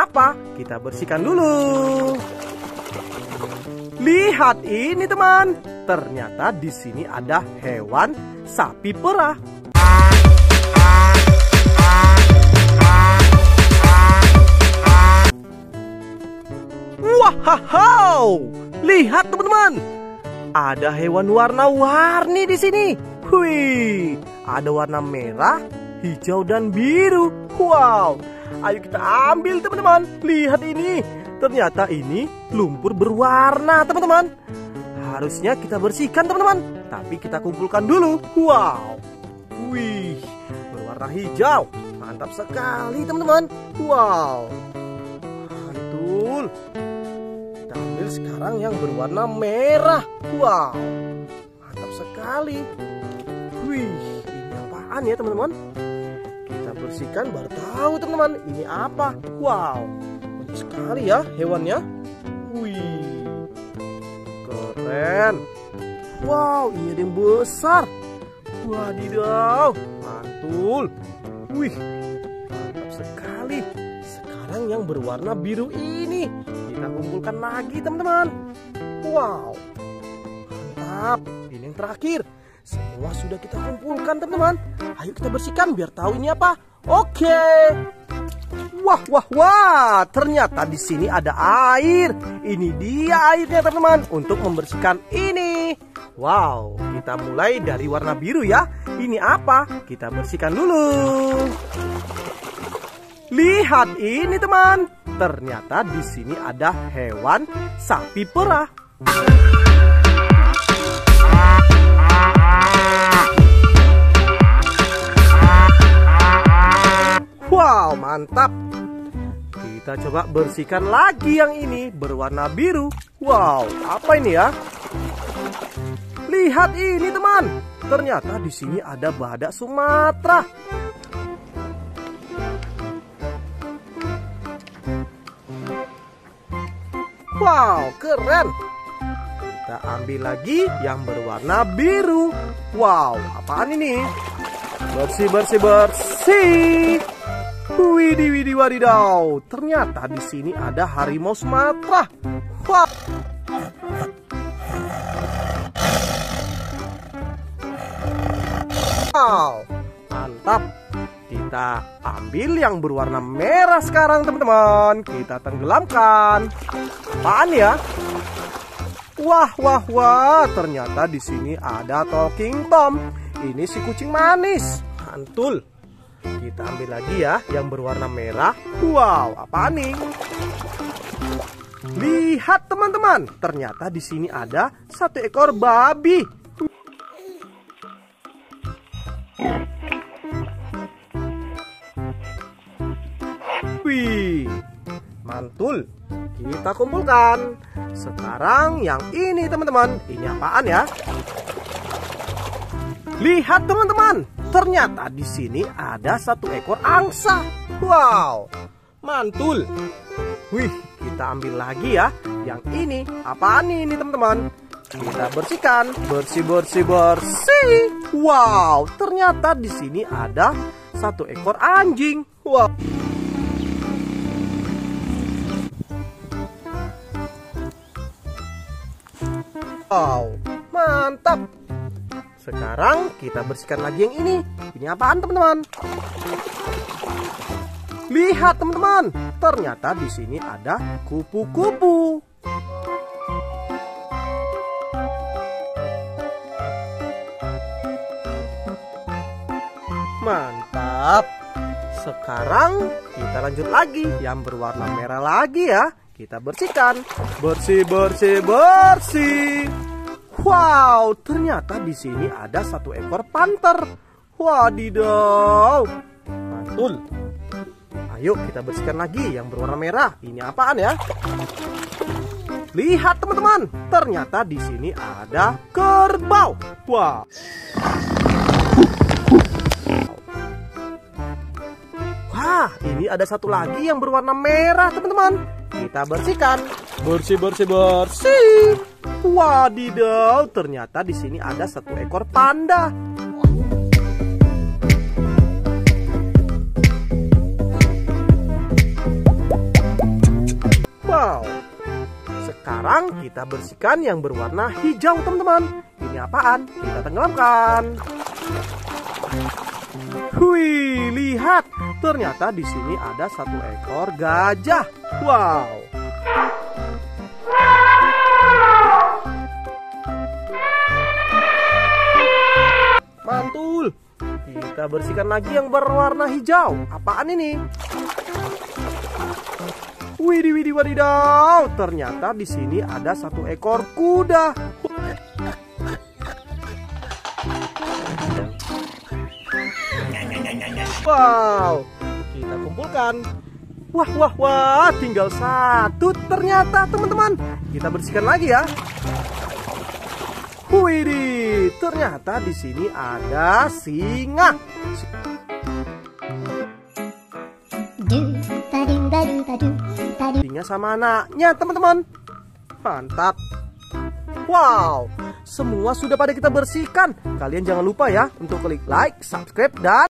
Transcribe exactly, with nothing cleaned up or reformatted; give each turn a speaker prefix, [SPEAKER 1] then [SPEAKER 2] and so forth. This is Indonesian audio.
[SPEAKER 1] apa? Kita bersihkan dulu. Lihat ini teman, ternyata di sini ada hewan sapi perah. Wow, lihat teman-teman, ada hewan warna-warni di sini. Wih, ada warna merah, hijau dan biru. Wow, ayo kita ambil teman-teman. Lihat ini, ternyata ini lumpur berwarna teman-teman. Harusnya kita bersihkan teman-teman, tapi kita kumpulkan dulu. Wow, wih, berwarna hijau, mantap sekali teman-teman. Wow, mantul. Kita ambil sekarang yang berwarna merah. Wow, mantap sekali. Wih, ini apaan ya teman-teman? Kita bersihkan baru tahu teman-teman, ini apa. Wow, banyak sekali ya hewannya. Wih, keren. Wow, ini ada yang besar. Wadidaw, mantul. Wih, mantap sekali. Sekarang yang berwarna biru ini kita kumpulkan lagi teman-teman. Wow, mantap. Ini yang terakhir. Semua sudah kita kumpulkan teman-teman. Ayo kita bersihkan biar tahu ini apa. Oke. Wah wah wah, ternyata di sini ada air. Ini dia airnya teman-teman untuk membersihkan ini. Wow, kita mulai dari warna biru ya. Ini apa? Kita bersihkan dulu. Lihat ini teman, ternyata di sini ada hewan sapi perah. Wow, mantap. Kita coba bersihkan lagi yang ini berwarna biru. Wow, apa ini ya? Lihat ini teman, ternyata di sini ada badak Sumatera. Wow, keren. Kita ambil lagi yang berwarna biru. Wow, apaan ini? Bersih, bersih, bersih. Widih, widih, wadidaw. Ternyata di sini ada harimau Sumatera. Wow. Wow, mantap. Kita ambil yang berwarna merah sekarang teman-teman. Kita tenggelamkan. Apaan ya? Wah, wah, wah. Ternyata di sini ada Talking Tom. Ini si kucing manis. Mantul. Kita ambil lagi ya yang berwarna merah. Wow, apa nih? Lihat teman-teman, ternyata di sini ada satu ekor babi. Wih, mantul. Kita kumpulkan. Sekarang yang ini teman-teman, ini apaan ya? Lihat teman-teman, ternyata di sini ada satu ekor angsa. Wow, mantul. Wih, kita ambil lagi ya. Yang ini, apaan ini teman-teman? Kita bersihkan, bersih, bersih, bersih. Wow, ternyata di sini ada satu ekor anjing. Wow. Wow, mantap. Sekarang kita bersihkan lagi yang ini. Ini apaan teman-teman? Lihat teman-teman, ternyata di sini ada kupu-kupu. Mantap. Sekarang kita lanjut lagi yang berwarna merah lagi ya. Kita bersihkan. Bersih, bersih, bersih. Wow, ternyata di sini ada satu ekor panter. Wadidaw, mantul. Ayo kita bersihkan lagi yang berwarna merah. Ini apaan ya? Lihat teman-teman, ternyata di sini ada kerbau. Wow. Wah, ini ada satu lagi yang berwarna merah teman-teman. Kita bersihkan. Bersih, bersih, bersih. Wadidaw, ternyata di sini ada satu ekor panda. Sekarang kita bersihkan yang berwarna hijau, teman-teman. Ini apaan? Kita tenggelamkan. Wih, lihat. Ternyata di sini ada satu ekor gajah. Wow. Mantul. Kita bersihkan lagi yang berwarna hijau. Apaan ini? Widih, widih, wadidaw. Ternyata di sini ada satu ekor kuda. Wow, kita kumpulkan. Wah, wah, wah, tinggal satu ternyata, teman-teman. Kita bersihkan lagi ya. Widih, ternyata di sini ada singa. Singa sama anaknya, teman-teman. Mantap. Wow, semua sudah pada kita bersihkan. Kalian jangan lupa ya untuk klik like, subscribe, dan